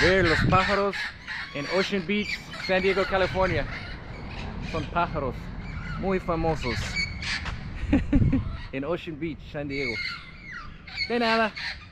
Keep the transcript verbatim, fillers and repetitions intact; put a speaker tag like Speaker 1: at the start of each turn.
Speaker 1: ver los pájaros en Ocean Beach, San Diego, California. Son pájaros muy famosos en Ocean Beach, San Diego. De nada.